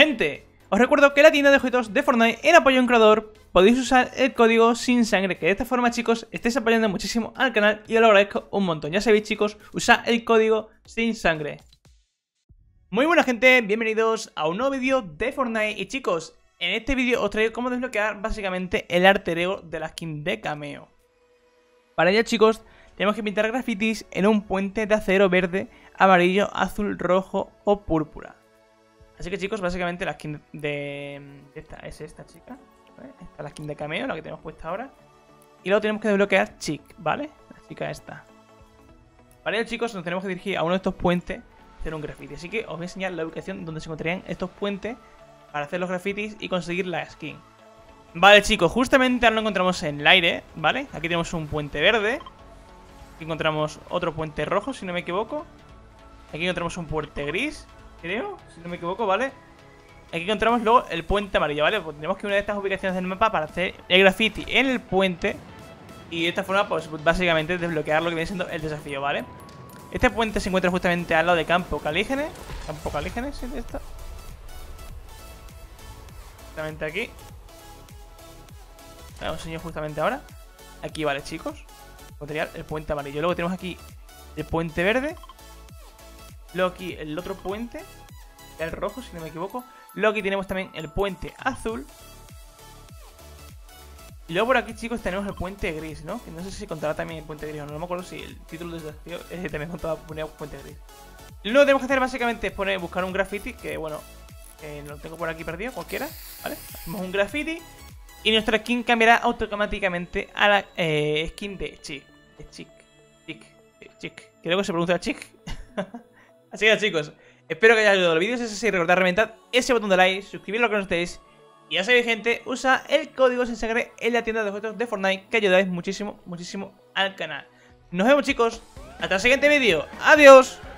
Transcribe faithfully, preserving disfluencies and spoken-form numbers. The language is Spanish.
Gente, os recuerdo que la tienda de objetos de Fortnite, en apoyo a un creador, podéis usar el código sin sangre, que de esta forma, chicos, estáis apoyando muchísimo al canal y os lo agradezco un montón. Ya sabéis, chicos, usad el código sin sangre. Muy buena, gente, bienvenidos a un nuevo vídeo de Fortnite. Y chicos, en este vídeo os traigo cómo desbloquear básicamente el alter ego de la skin de Cameo. Para ello, chicos, tenemos que pintar grafitis en un puente de acero verde, amarillo, azul, rojo o púrpura. Así que, chicos, básicamente la skin de... Esta es esta chica, ¿vale? Esta es la skin de Cameo, la que tenemos puesta ahora. Y luego tenemos que desbloquear Chick, ¿vale? La chica esta. Para ello, chicos, nos tenemos que dirigir a uno de estos puentes y hacer un graffiti. Así que os voy a enseñar la ubicación donde se encontrarían estos puentes para hacer los grafitis y conseguir la skin. Vale, chicos, justamente ahora lo encontramos en el aire, ¿vale? Aquí tenemos un puente verde. Aquí encontramos otro puente rojo, si no me equivoco. Aquí encontramos un puente gris, creo, si no me equivoco, ¿vale? Aquí encontramos luego el puente amarillo, ¿vale? Pues tenemos que ir a una de estas ubicaciones del mapa para hacer el graffiti en el puente. Y de esta forma, pues básicamente desbloquear lo que viene siendo el desafío, ¿vale? Este puente se encuentra justamente al lado de Campo Calígenes. Campo Calígenes, ¿sí? Esto. Justamente aquí. Os enseño justamente ahora. Aquí, vale, chicos. Material, el puente amarillo. Luego tenemos aquí el puente verde. Luego aquí el otro puente, el rojo, si no me equivoco. Luego aquí tenemos también el puente azul. Y luego por aquí, chicos, tenemos el puente gris, ¿no? Que no sé si contará también el puente gris o no. No me acuerdo si el título del desafío eh, también contaba poner puente gris. Y lo que tenemos que hacer básicamente es poner, buscar un graffiti, que bueno, eh, lo tengo por aquí perdido, cualquiera, ¿vale? Hacemos un graffiti y nuestra skin cambiará automáticamente a la eh, skin de Chick. De Chick. Chick. Chick. Creo que se pronuncia Chick. Así que, chicos, espero que haya ayudado el vídeo. Si es así, recordad reventar ese botón de like, suscribiros a lo que no estéis. Y ya sabéis, gente, usa el código sin sangre en la tienda de objetos de Fortnite, que ayudáis muchísimo, muchísimo al canal. Nos vemos, chicos. Hasta el siguiente vídeo. Adiós.